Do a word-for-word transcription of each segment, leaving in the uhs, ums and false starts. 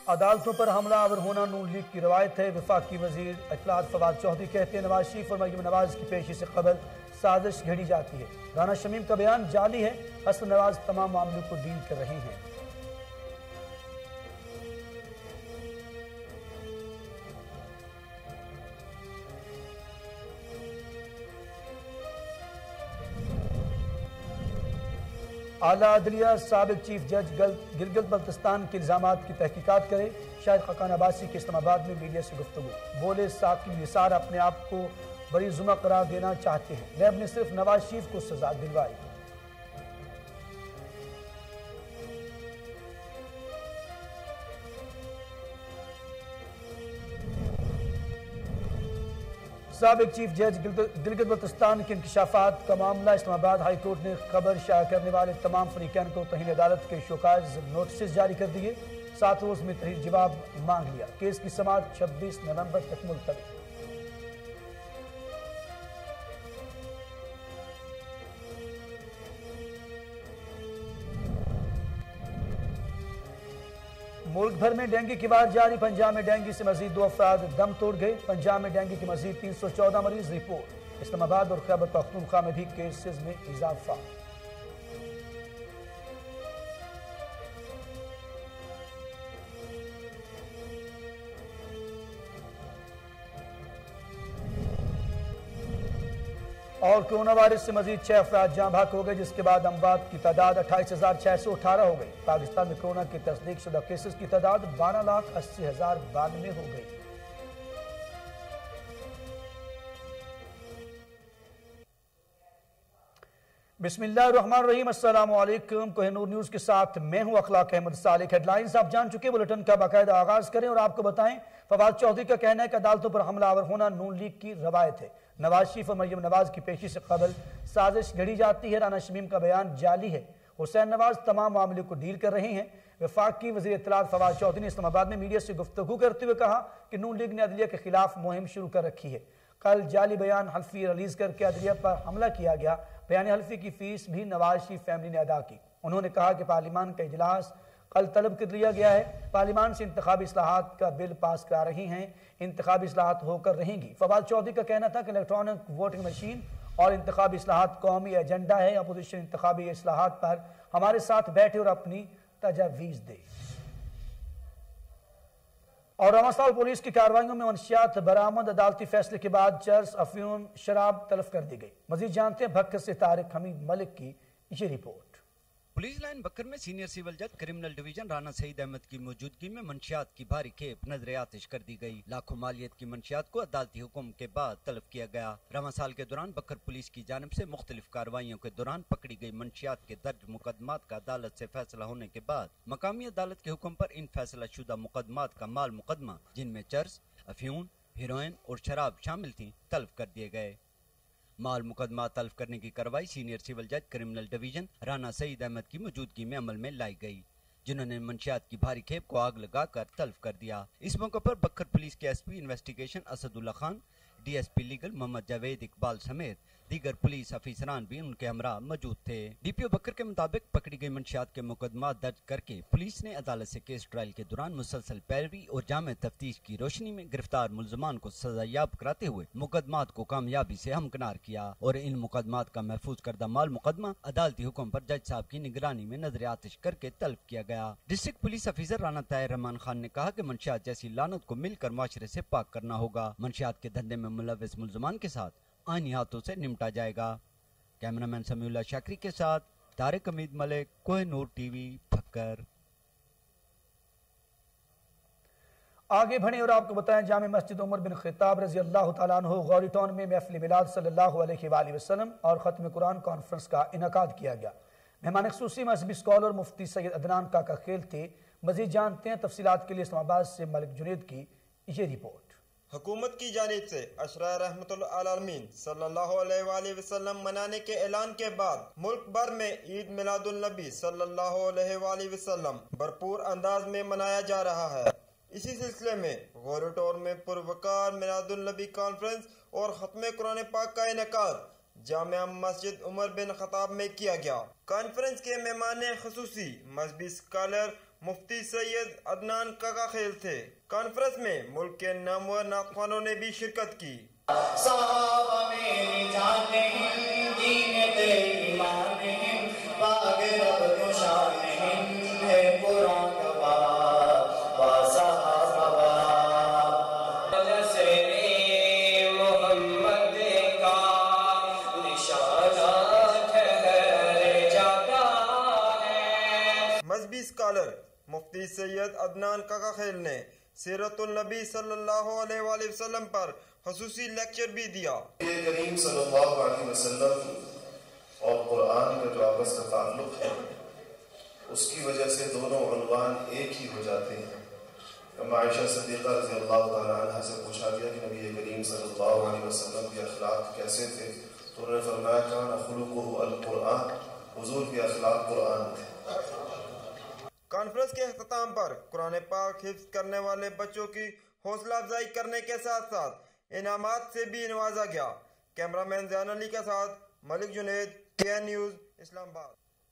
عدالتوں پر حملہ آور ہونا نون لیگ کی روایت ہے۔ وفاقی وزیر اطلاعات فواد چودھری کہتے ہیں نواز شریف اور مریم نواز کی پیشی سے قبل سازش گھڑی جاتی ہے۔ رانا شمیم کا بیان جعلی ہے، حسن نواز تمام معاملوں کو ڈیل کر رہے ہیں۔ اعلیٰ عدلیہ سابق چیف جج گلگت بلتستان کے الزامات کی تحقیقات کرے۔ شاہد خاقان عباسی کے اسلام آباد میں میڈیا سے گفتگو، بولے ثاقب نثار اپنے آپ کو بری ذمہ قرار دینا چاہتے ہیں، نیب نے صرف نواز شریف کو سزا دلوائی۔ سابق چیف جج گلگت بلتستان کے انکشافات کا معاملہ، اسلام آباد ہائی کورٹ نے خبر شائع کرنے والے تمام فریقین کو توہین عدالت کے شوکاز نوٹسز جاری کر دیے، سات روز میں تحریر جواب مانگ لیا۔ کیس کی سماعت چھبیس نومبر تک ملتوی۔ ملک بھر میں ڈینگی کی وار جاری، پنجاب میں ڈینگی سے مزید دو افراد دم توڑ گئے۔ پنجاب میں ڈینگی کی مزید تین سو چودہ مریض رپورٹ۔ اسلام آباد اور خیبر پختونخوا میں بھی کیسز میں اضافہ۔ اور کورونا وائرس سے مزید چھ افراد جاں بحق ہو گئے، جس کے بعد اموات کی تعداد اٹھائیس ہزار چھ سو اٹھارہ ہو گئی۔ پاکستان میں کورونا کی تصدیق شدہ کیسز کی تعداد بارہ لاکھ اسی ہزار بانوے ہو گئی۔ بسم اللہ الرحمن الرحیم، السلام علیکم۔ کوہ نور نیوز کے ساتھ میں ہوں اخلاق احمد صالح۔ ہیڈ لائنز آپ جان چکے، بلٹن کا باقاعدہ آغاز کریں اور آپ کو بتائیں فواد چودھری کا کہنا ہے کہ عدالتوں پر حملہ آور ہونا نون لیگ کی روایت ہے، نواز شریف اور مریم نواز کی پیشی سے قبل سازش گھڑی جاتی ہے۔ رانا شمیم کا بیان جعلی ہے، حسین نواز تمام معاملے کو ڈیل کر رہے ہیں۔ وفاقی وزیر اطلاعات فواد چودھری نے اسلام آباد میں میڈیا سے گفتگو کرتے ہوئے کہا کہ نون لیگ نے عدلیہ کے خلاف مہم شروع کر رکھی ہے۔ کل جعلی بیان حلفی ریلیز کر کے عدلیہ پر حملہ کیا گیا۔ بیان حلفی کی فیس بھی نواز شریف فیملی نے ادا کی۔ انہوں نے کہا کہ پارلیمان کا اجلاس کل طلب کر لیا گیا ہے، پارلیمان سے انتخابی اصلاحات کا بل پاس کرا رہی ہیں، انتخابی اصلاحات ہو کر رہیں گی۔ فواد چودھری کا کہنا تھا کہ الیکٹرانک ووٹنگ مشین اور انتخابی اصلاحات قومی ایجنڈا ہے، اپوزیشن انتخابی اصلاحات پر ہمارے ساتھ بیٹھے اور اپنی تجاویز دے۔ اور رواں سال پولیس کی کارروائیوں میں منشیات برآمد، عدالتی فیصلے کے بعد چرس، افیون، شراب تلف کر دی گئی۔ مزید جانتے ہیں بھکر سے طارق حمید ملک کی یہ رپورٹ۔ پولیس لائن بکر میں سینئر سیول جج کرمنل ڈویژن رانا سعید احمد کی موجودگی میں منشیات کی بھاری کھیپ نظر آتش کر دی گئی۔ لاکھوں مالیت کی منشیات کو عدالتی حکم کے بعد طلب کیا گیا۔ رواں سال کے دوران بکر پولیس کی جانب سے مختلف کارروائیوں کے دوران پکڑی گئی منشیات کے درج مقدمات کا عدالت سے فیصلہ ہونے کے بعد مقامی عدالت کے حکم پر ان فیصلہ شدہ مقدمات کا مال مقدمہ، جن میں چرس، افیون، ہیروئن اور شراب شامل تھیں، طلب کر دیے گئے۔ مال مقدمات طلب کرنے کی کارروائی سینئر سیول جج کرمنل ڈویژن رانا سعید احمد کی موجودگی میں عمل میں لائی گئی، جنہوں نے منشیات کی بھاری کھیپ کو آگ لگا کر طلب کر دیا۔ اس موقع پر بکر پولیس کے S P investigation Asadullah Khan, D S P legal Muhammad Javed Iqbal سمیت دیگر پولیس افسران بھی ان کے ہمراہ موجود تھے۔ ڈی پی او بکر کے مطابق پکڑی گئی منشیات کے مقدمات درج کر کے پولیس نے عدالت سے کیس ٹرائل کے دوران مسلسل پیروی اور جامع تفتیش کی روشنی میں گرفتار ملزمان کو سزا یاب کراتے ہوئے مقدمات کو کامیابی سے ہمکنار کیا اور ان مقدمات کا محفوظ کردہ مال مقدمہ عدالتی حکم پر جج صاحب کی نگرانی میں نظر آتش کر کے طلب کیا گیا۔ District police officer Rana Tahir Rehman Khan نے کہا کہ منشیات جیسی لعنت کو مل کر معاشرے سے پاک کرنا ہوگا۔ منشیات کے دھندے میں ملوث ملزمان کے ساتھ آئینی ہاتھوں سے نمٹا جائے گا۔ کیمرہ مین سمیع اللہ شاکری کے ساتھ طارق حمید ملک، کوہ نور ٹی وی، بھکر۔ آگے بڑھیں اور آپ کو بتائیں جامع مسجد عمر بن خطاب رضی اللہ تعالیٰ عنہ غوری ٹاؤن میں محفل میلاد صلی اللہ علیہ وآلہ وسلم اور ختم قرآن کانفرنس کا انعقاد کیا گیا۔ مہمان خصوصی مذہبی اسکالر مفتی سید عدنان کاکا خیل تھے۔ مزید جانتے ہیں تفصیلات کے لیے اسلام آباد سے ملک جنید کی یہ رپورٹ۔ حکومت کی جانب سے عشرہ رحمت العالمین صلی اللہ علیہ وآلہ وسلم منانے کے اعلان کے بعد ملک بھر میں عید میلاد النبی صلی اللہ علیہ وآلہ وسلم بھرپور انداز میں منایا جا رہا ہے۔ اسی سلسلے میں غوری ٹاؤن میں پروقار میلاد النبی کانفرنس اور ختم قرآن پاک کا انعقاد جامع مسجد عمر بن خطاب میں کیا گیا۔ کانفرنس کے مہمان خصوصی مذہبی اسکالر मुफ्ती सैयद अदनान काकाखेल थे। कॉन्फ्रेंस में मुल्क के नामवर नाख्वानों ने भी शिरकत की। मजहबी स्कॉलर मुफ्ती सैयद अदनान काकाखेल ने सीरतुल नबी सल्लल्लाहु अलैहि वसल्लम पर खुसूसी लेक्चर भी दिया। करीम सल्लल्लाहु अलैहि वसल्लम और कुरान का जो आपस का ताल्लुक है, उसकी वजह से दोनों उन्वान एक ही हो जाते हैं। आयशा सिद्दीक़ा रज़ियल्लाहु ताला अन्हा से पूछा गया कि नबी करीम सल्लल्लाहु अलैहि वसल्लम के अखलाक कैसे थे, तो उन्होंने फरमाया कान खुलुकुहु अल-कुरान, हुजूर के अखलाक कुरान थे। कॉन्फ्रेंस के अख्ताम पर कुरान पाक हिफ्ज करने वाले बच्चों की हौसला अफजाई करने के साथ साथ इनामात से भी नवाजा गया। कैमरामैन ज़ैन अली के साथ मलिक जुनैद, के एन न्यूज़, इस्लामाबाद।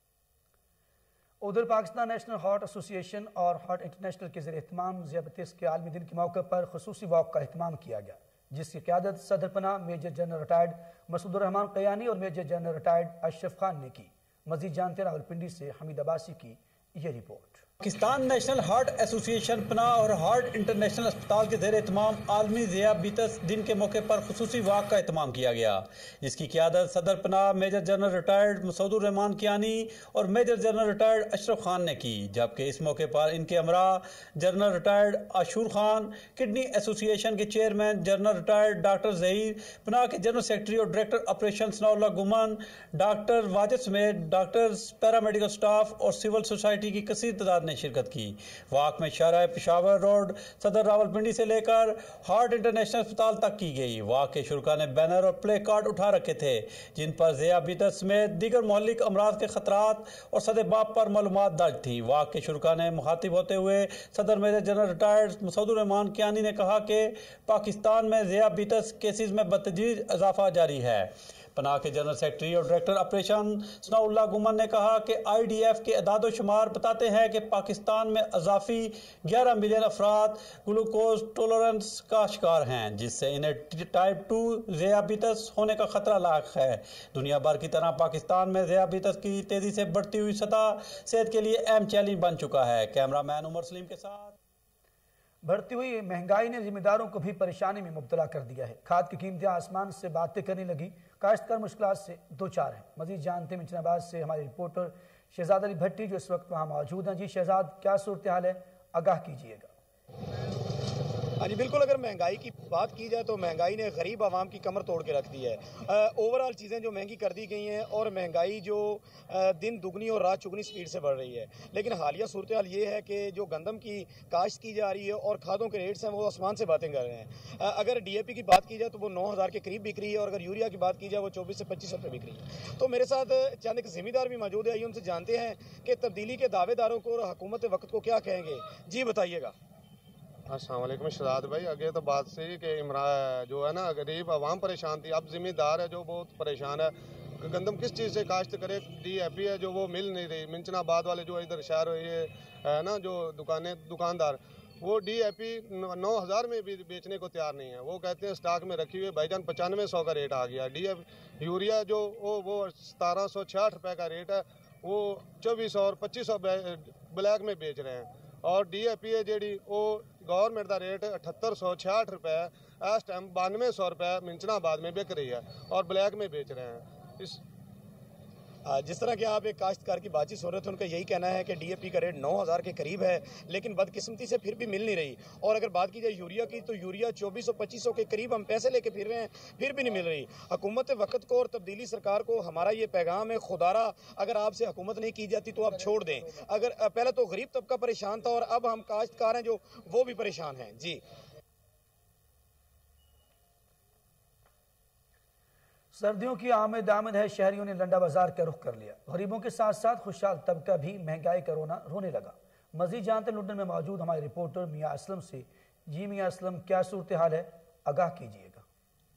उधर पाकिस्तान नेशनल हार्ट एसोसिएशन और हार्ट इंटरनेशनल के ज़रिए एहतमाम ज़ियाबतीस के आलमी दिन के मौके पर खुसूसी वॉक का एहतमाम किया गया, जिसकी क़यादत सदरपना major general retired Masood Rehman Kayani और major general retired Ashraf Khan ने की। मज़ीद जानते हैं रावलपिंडी से हमीद अब्बासी की ये report. Pakistan national heart association Panah और हार्ट इंटरनेशनल अस्पताल के ज़ेर एहतमाम आलमी ज़ियाबतीस दिन के मौके पर खुसूसी वाक का एहतमाम किया गया, जिसकी क़यादत सदर Panah major general retired Masood Rehman Kayani और major general retired Ashraf Khan ने की। जबकि इस मौके पर इनके हमरा general retired Ashur Khan, kidney association के chairman general retired doctor Zaheer, Panah के जनरल सेक्रेटरी और director operation Sanaullah Guman, doctor Wajid समेत डॉक्टर्स, पैरामेडिकल स्टाफ और सिविल सोसाइटी की कसीर तादाद ने शिरकत की। वाक में शाहराह पेशावर रोड सदर रावलपिंडी से लेकर हार्ट इंटरनेशनल अस्पताल तक की गई। वाक के शुरका ने बैनर और प्ले कार्ड उठा रखे थे, जिन पर ज़ियाबतीस समेत दीगर मौलिक अमराज के खतरात और सदबाब पर मालूमात दर्ज थी। वाक के शुरका ने मुखातिब होते हुए सदर major general retired Masood Rehman Kayani ने कहा कि पाकिस्तान में ज़ियाबतीस केसेस में बतदरीज इजाफा जारी है। पनाह के जनरल सेक्रेटरी और डायरेक्टर ऑपरेशन सनाउल्लाह गुमन ने कहा कि आई डी एफ के अदाद शुमार बताते हैं कि पाकिस्तान में अजाफी ग्यारह मिलियन अफराद ग्लूकोज टॉलरेंस का शिकार हैं, जिससे इन्हें टाइप टू ज़ियाबतीस होने का खतरा लाक है। दुनिया भर की तरह पाकिस्तान में ज़ियाबतीस की तेजी से बढ़ती हुई सतह सेहत के लिए अहम चैलेंज बन चुका है। कैमरामैन उमर सलीम के साथ। बढ़ती हुई महंगाई ने जिम्मेदारों को भी परेशानी में मुब्तला कर दिया है। खाद की कीमतें आसमान से बातें करने लगी, काश्तकार मुश्किलात से दो चार हैं। मजीद जानते हैं मिचनाबाद से हमारे रिपोर्टर शहजाद अली भट्टी, जो इस वक्त वहाँ मौजूद हैं। जी शहजाद, क्या सूरत हाल है, आगाह कीजिएगा। हाँ जी बिल्कुल, अगर महंगाई की बात की जाए तो महंगाई ने गरीब आवाम की कमर तोड़ के रख दी है। ओवरऑल चीज़ें जो महंगी कर दी गई हैं और महंगाई जो आ, दिन दुगनी और रात चुगनी स्पीड से बढ़ रही है। लेकिन हालिया सूरत हाल ये है कि जो गंदम की काश्त की जा रही है और खादों के रेट्स हैं वो आसमान से बातें कर रहे हैं। आ, अगर डी ए पी की बात की जाए तो वो नौ हज़ार के करीब बिक रही है, और अगर यूरिया की बात की जाए वो चौबीस से पच्चीस रुपये बिक रही है। तो मेरे साथ चंद एक ज़िम्मेदार भी मौजूद है, आइए उनसे जानते हैं कि तब्दीली के दावेदारों को और हुकूमत वक्त को क्या कहेंगे। जी बताइएगा। अस्सलाम वालेकुम शहजाद भाई, आगे तो बात सही कि इमरा जो है ना गरीब आवाम परेशान थी, अब ज़िम्मेदार है जो बहुत परेशान है। गंदम किस चीज़ से काश्त करे, डी ए पी है जो वो मिल नहीं रही। मिंचनाबाद वाले जो इधर शहर ये है ना जो दुकानें दुकानदार, वो डी ए पी नौ हज़ार में भी बेचने को तैयार नहीं है। वो कहते हैं स्टॉक में रखी हुई भाईजान पचानवे सौ का रेट आ गया। डी ए यूरिया जो वो वो सतारह सौ छियाठ रुपये का रेट है, वो चौबीस सौ और पच्चीस सौ ब्लैक में बेच रहे हैं। और डी ए पी है जी वो गवर्नमेंट का रेट अठहत्तर सौ छियाठ रुपये इस टाइम बानवे सौ रुपये मिंचनाबाद में बिक रही है और ब्लैक में बेच रहे हैं। इस जिस तरह के आप एक काश्तकार की बातचीत हो रहे थे, उनका यही कहना है कि डी ए पी का रेट नौ हज़ार के करीब है, लेकिन बदकिस्मती से फिर भी मिल नहीं रही। और अगर बात की जाए यूरिया की तो यूरिया चौबीस सौ पच्चीस सौ के करीब हम पैसे लेके फिर रहे हैं, फिर भी नहीं मिल रही। हुकूमत वक्त को और तब्दीली सरकार को हमारा ये पैगाम है, खुदारा अगर आपसे हुकूमत नहीं की जाती तो आप छोड़ दें। अगर पहले तो गरीब तबका परेशान था और अब हम काश्तकार हैं जो वो भी परेशान हैं। जी सर्दियों की आमद आमद है, शहरियों ने लंडा बाजार का रुख कर लिया। गरीबों के साथ साथ खुशहाल तबका भी महंगाई का रोना रोने लगा। मजीद जानते लंदन में मौजूद हमारे रिपोर्टर मियां असलम से। जी मियां असलम, क्या सूरत हाल है, आगाह कीजिएगा।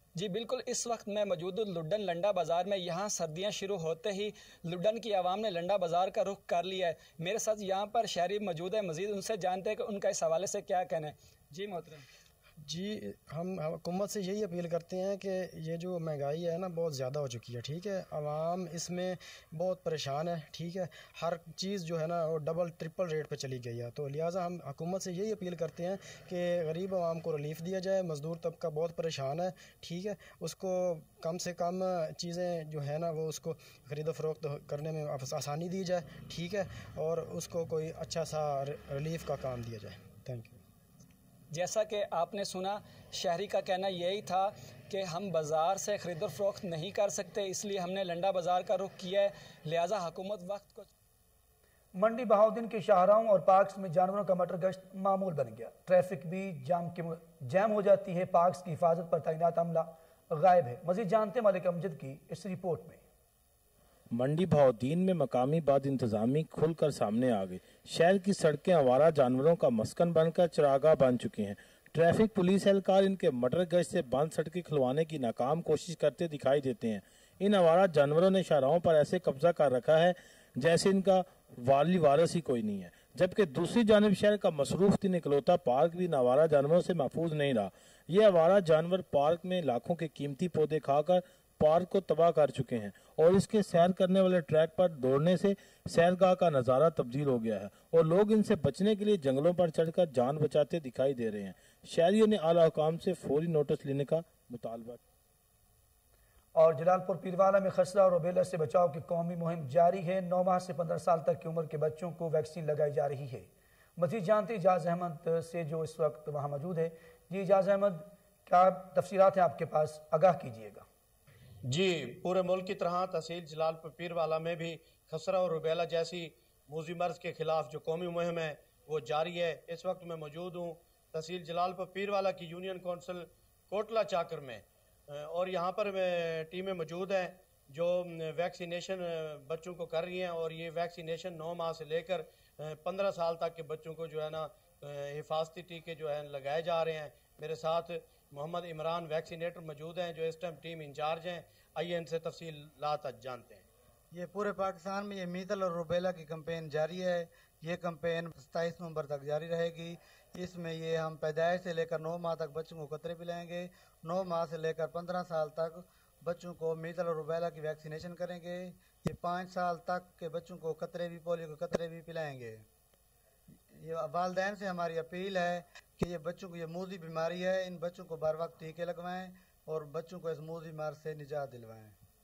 جی بالکل، اس وقت میں موجود ہوں لڈن لنڈا بازار میں. یہاں سردیاں شروع ہوتے ہی لڈن کی عوام نے لنڈا بازار کا رخ کر لیا ہے. میرے ساتھ یہاں پر شہری موجود ہے، مزید ان سے جانتے ہیں کہ ان کا اس حوالے سے کیا کہنا ہے. جی محترم. جی ہم حکومت سے یہی اپیل کرتے ہیں کہ یہ جو مہنگائی ہے نا بہت زیادہ ہو چکی ہے. ٹھیک ہے، عوام اس میں بہت پریشان ہے. ٹھیک ہے، ہر چیز جو ہے نا وہ ڈبل ٹرپل ریٹ پہ چلی گئی ہے. تو لہٰذا ہم حکومت سے یہی اپیل کرتے ہیں کہ غریب عوام کو ریلیف دیا جائے. مزدور طبقہ بہت پریشان ہے. ٹھیک ہے، اس کو کم سے کم چیزیں جو ہے نا وہ اس کو خرید و فروخت کرنے میں آسانی دی جائے. ٹھیک ہے، اور اس کو کوئی اچھا سا ریلیف کا کام دیا جائے. Thank you. جیسا کہ آپ نے سنا، شہری کا کہنا یہی تھا کہ ہم بازار سے خرید و فروخت نہیں کر سکتے، اس لیے ہم نے لنڈا بازار کا رخ کیا ہے. لہٰذا حکومت وقت کو منڈی بہاؤدین کے شاہراہوں اور پارکس میں جانوروں کا مٹر گشت معمول بن گیا. ٹریفک بھی جام کے جام ہو جاتی ہے. پارکس کی حفاظت پر تعینات عملہ غائب ہے. مزید جانتے ملک امجد کی اس رپورٹ میں. منڈی بہاؤدین میں مقامی بعد انتظامی کھل کر سامنے آ گئی. شہر کی سڑکیں آوارہ جانوروں کا مسکن بن کر چراگاہ بن چکی ہیں. ٹریفک پولیس اہلکار ان کے مٹر گشت سے بند سڑکیں کھلوانے کی ناکام کوشش کرتے دکھائی دیتے ہیں. ان آوارہ جانوروں نے شاہراہوں پر ایسے قبضہ کر رکھا ہے جیسے ان کا والی وارث ہی کوئی نہیں ہے، جبکہ دوسری جانب شہر کا مصروف ترین اکلوتا پارک بھی ان آوارہ جانوروں سے محفوظ نہیں رہا. یہ آوارہ جانور پارک میں لاکھوں کے قیمتی پودے کھا کر پارک کو تباہ کر چکے ہیں اور اس کے سیر کرنے والے ٹریک پر دوڑنے سے سیرگاہ کا نظارہ تبدیل ہو گیا ہے اور لوگ ان سے بچنے کے لیے جنگلوں پر چڑھ کر جان بچاتے دکھائی دے رہے ہیں. شہریوں نے اعلیٰ حکام سے فوری نوٹس لینے کا مطالبہ. اور جلال پور پیروالا میں خسرہ اور روبیلا سے بچاؤ کی قومی مہم جاری ہے. نو ماہ سے پندرہ سال تک کی عمر کے بچوں کو ویکسین لگائی جا رہی ہے. مزید جانتے اجاز احمد سے جو اس وقت وہاں موجود ہے. جی اجاز احمد، کیا تفصیلات ہیں آپ کے پاس؟ آگاہ کیجیے گا. جی پورے ملک کی طرح تحصیل جلال پور پیروالا میں بھی خسرہ اور روبیلا جیسی موذی مرض کے خلاف جو قومی مہم ہے وہ جاری ہے. اس وقت میں موجود ہوں تحصیل جلال پور پیروالا کی یونین کونسل کوٹلا چاکر میں، اور یہاں پر ٹیمیں موجود ہیں جو ویکسینیشن بچوں کو کر رہی ہیں. اور یہ ویکسینیشن نو ماہ سے لے کر پندرہ سال تک کے بچوں کو جو ہے نا حفاظتی ٹیکے جو ہیں لگائے جا رہے ہیں. میرے ساتھ محمد عمران ویکسینیٹر موجود ہیں جو اس ٹائم ٹیم انچارج ہیں. آئیے ان سے تفصیلات جانتے ہیں. یہ پورے پاکستان میں یہ میزل اور روبیلا کی کمپین جاری ہے. یہ کمپین ستائیس نومبر تک جاری رہے گی. اس میں یہ ہم پیدائش سے لے کر نو ماہ تک بچوں کو قطرے پلائیں گے. نو ماہ سے لے کر پندرہ سال تک بچوں کو میزل اور روبیلا کی ویکسینیشن کریں گے. یہ پانچ سال تک کے بچوں کو قطرے بھی پولیو کے قطرے بھی پلائیں گے. یہ والدین سے ہماری اپیل ہے کہ یہ بچوں کو یہ موذی بیماری ہے، ان بچوں کو بر وقت ٹیکے لگوائیں اور بچوں کو اس موذی مرض سے نجات دلوائیں.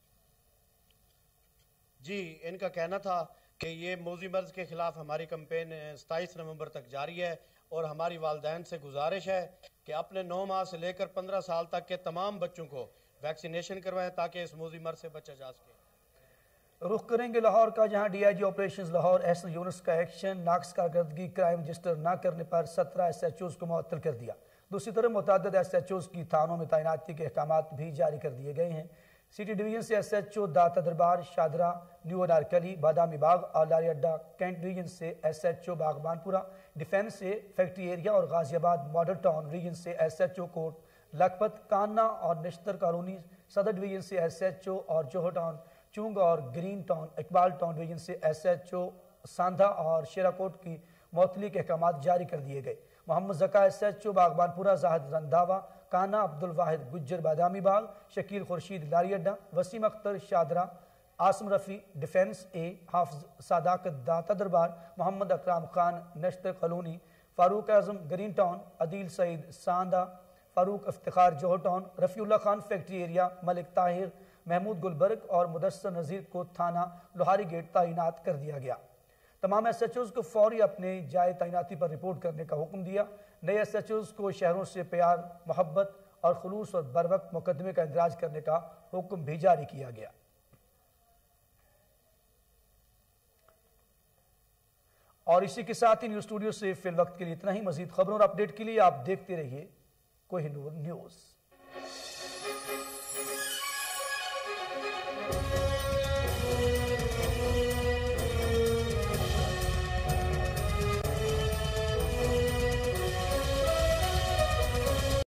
جی ان کا کہنا تھا کہ یہ موذی مرض کے خلاف ہماری کمپین ستائیس نومبر تک جاری ہے اور ہماری والدین سے گزارش ہے کہ اپنے نو ماہ سے لے کر پندرہ سال تک کے تمام بچوں کو ویکسینیشن کروائیں تاکہ اس موذی مرض سے بچا جا سکے. رخ کریں گے لاہور کا، جہاں D I G operations Lahore Ahsan Younis کا ایکشن. ناقص کارکردگی کرائم رجسٹر نہ کرنے پر سترہ ایس ایچ اوز کو معطل کر دیا. دوسری طرف متعدد ایس ایچ اوز کی تھانوں میں تعیناتی کے احکامات بھی جاری کر دیے گئے ہیں. سٹی ڈویژن سے S H O Data Darbar, Shahdara, new Anarkali, Badami Bagh اور لاری اڈا. کینٹ ریجن سے S H O Baghbanpura, defence سے فیکٹری ایریا اور Ghaziabad model town region سے S H O Kot Lakhpat, Kahna اور نشتر کالونی. صدر ڈویژن سے ایس ایچ او اور جوہر ٹاؤن، چونگ اور green town. Iqbal town division سے ایس ایچ او ساندھا اور شیراکوٹ کی معطلی کے احکامات جاری کر دیے گئے. محمد زکا ایس ایچ او باغبان پورہ، زاہد رنداوا کانا، عبد الواحد گجر بادامی باغ، Shakeel Khurshid Lari Adda, Waseem Akhtar Shahdara, Asim Rafi defence A, Hafiz Sadaqat Data Darbar, Muhammad Ikram Khan Nishtar colony, Farooq Azam green town, Adeel Saeed Sandha, Farooq Iftikhar Johar town, Rafiullah Khan factory area, Malik Tahir, Mahmood Gulberg اور مدثر نذیر کو تھانہ لوہاری گیٹ تعینات کر دیا گیا. تمام ایس ایچ اوز کو فوری اپنے جائے تعیناتی پر رپورٹ کرنے کا حکم دیا. نئے ایس ایچ اوز کو شہروں سے پیار، محبت اور خلوص اور بروقت مقدمے کا اندراج کرنے کا حکم بھی جاری کیا گیا. اور اسی کے ساتھ ہی نیوز اسٹوڈیو سے فی الوقت کے لیے اتنا ہی. مزید خبروں اور اپڈیٹ کے لیے آپ دیکھتے رہیے کوہ نور نیوز.